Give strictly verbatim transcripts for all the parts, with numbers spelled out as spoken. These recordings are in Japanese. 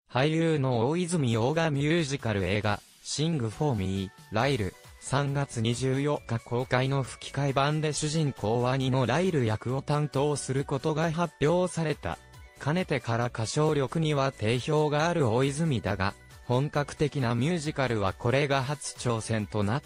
俳優の大泉洋がミュージカル映画、Sing for Me, ライル、さんがつにじゅうよっか公開の吹き替え版で主人公ワニのライル役を担当することが発表された。かねてから歌唱力には定評がある大泉だが、本格的なミュージカルはこれが初挑戦となった。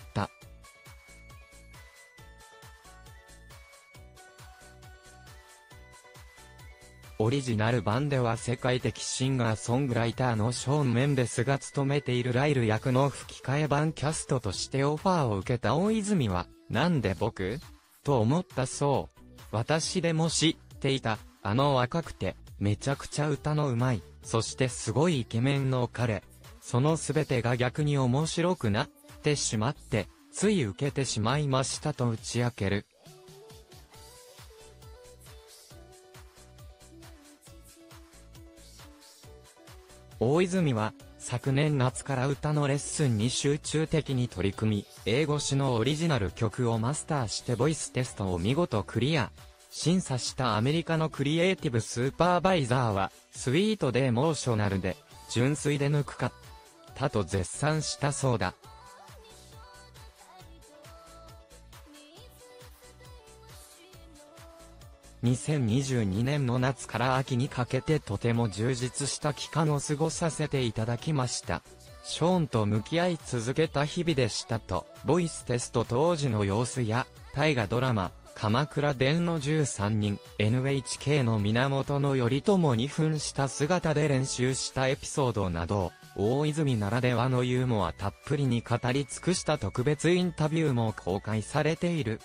オリジナル版では世界的シンガーソングライターのショーン・メンデスが務めているライル役の吹き替え版キャストとしてオファーを受けた大泉は、なんで僕と思ったそう。私でも知っていた、あの若くて、めちゃくちゃ歌の上手い、そしてすごいイケメンの彼。そのすべてが逆に面白くなってしまって、つい受けてしまいましたと打ち明ける。大泉は、昨年夏から歌のレッスンに集中的に取り組み、英語詞のオリジナル曲をマスターしてボイステストを見事クリア。審査したアメリカのクリエイティブスーパーバイザーは、スイートでエモーショナルで、純粋で抜くかったと絶賛したそうだ。にせんにじゅうにねんの夏から秋にかけてとても充実した期間を過ごさせていただきました。ショーンと向き合い続けた日々でしたと、ボイステスト当時の様子や、大河ドラマ、鎌倉殿のじゅうさんにん、エヌエイチケー の源頼朝に扮した姿で練習したエピソードなど、大泉ならではのユーモアたっぷりに語り尽くした特別インタビューも公開されている。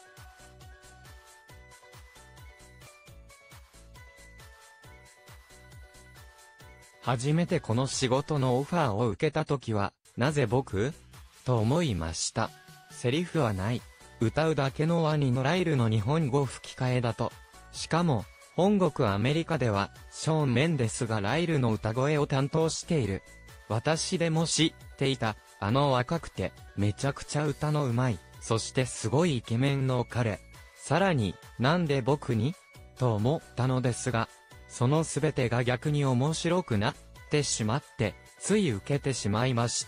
初めてこの仕事のオファーを受けた時は、なぜ僕と思いました。セリフはない。歌うだけのワニのライルの日本語吹き替えだと。しかも、本国アメリカでは、ショーン・メンデスがライルの歌声を担当している。私でも知っていた、あの若くて、めちゃくちゃ歌の上手い、そしてすごいイケメンの彼。さらに、なんで僕にと思ったのですが、そのすべてが逆に面白くなってしまって、つい受けてしまいました。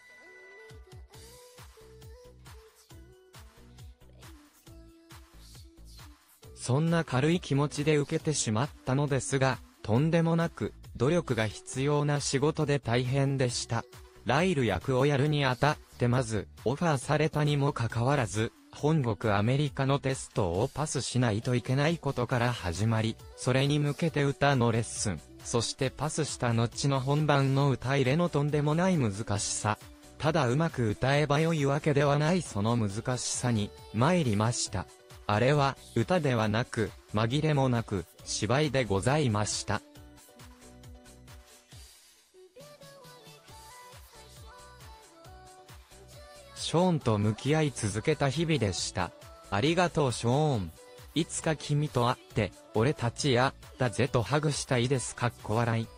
そんな軽い気持ちで受けてしまったのですが、とんでもなく、努力が必要な仕事で大変でした。ライル役をやるにあたってまず、オファーされたにもかかわらず、本国アメリカのテストをパスしないといけないことから始まり、それに向けて歌のレッスン、そしてパスした後の本番の歌入れのとんでもない難しさ。ただうまく歌えば良いわけではないその難しさに、参りました。あれは、歌ではなく、紛れもなく、芝居でございました。ショーンと向き合い続けた日々でした。ありがとうショーン。いつか君と会って、俺たちや、だぜとハグしたいです。かっこ笑い。